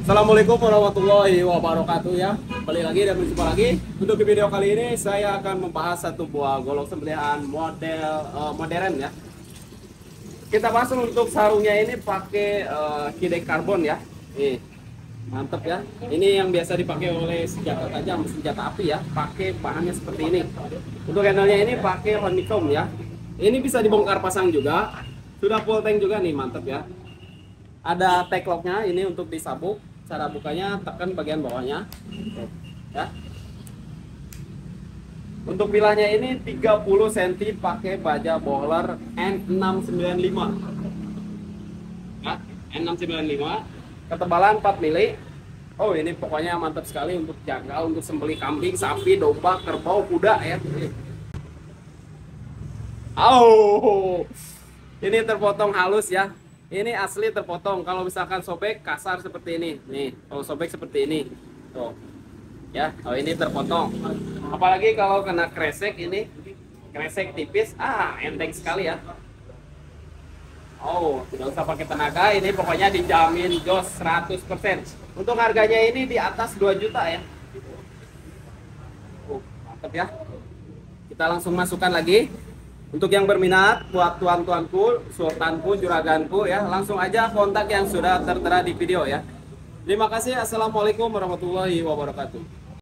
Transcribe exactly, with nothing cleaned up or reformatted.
Assalamualaikum warahmatullahi wabarakatuh ya. Kembali lagi dan berjumpa lagi. Untuk di video kali ini saya akan membahas satu buah golok sembelihan model uh, modern ya. Kita bahas untuk sarungnya ini pakai uh, kide karbon ya. Nih, mantep ya. Ini yang biasa dipakai oleh senjata tajam, senjata api ya. Pakai bahannya seperti ini. Untuk handle-nya ini pakai honeycomb ya. Ini bisa dibongkar pasang juga. Sudah full tank juga nih, mantep ya. Ada tag locknya ini untuk disabuk. Cara bukanya tekan bagian bawahnya ya. Untuk bilahnya ini tiga puluh sentimeter pakai baja bowler N enam sembilan lima ya, N enam sembilan lima, ketebalan empat mili. Oh, ini pokoknya mantap sekali untuk jaga, untuk sembelih kambing, sapi, domba, kerbau, kuda ya. Oh, ini terpotong halus ya. Ini asli terpotong. Kalau misalkan sobek kasar seperti ini. Nih, kalau sobek seperti ini. Tuh. Ya, oh ini terpotong. Apalagi kalau kena kresek ini, kresek tipis, ah enteng sekali ya. Oh, tidak usah pakai tenaga, ini pokoknya dijamin jos seratus persen. Untuk harganya ini di atas dua juta ya. Oh, mantap ya. Kita langsung masukkan lagi. Untuk yang berminat, buat tuan-tuanku, sultanku, juraganku ya, langsung aja kontak yang sudah tertera di video ya. Terima kasih. Assalamualaikum warahmatullahi wabarakatuh.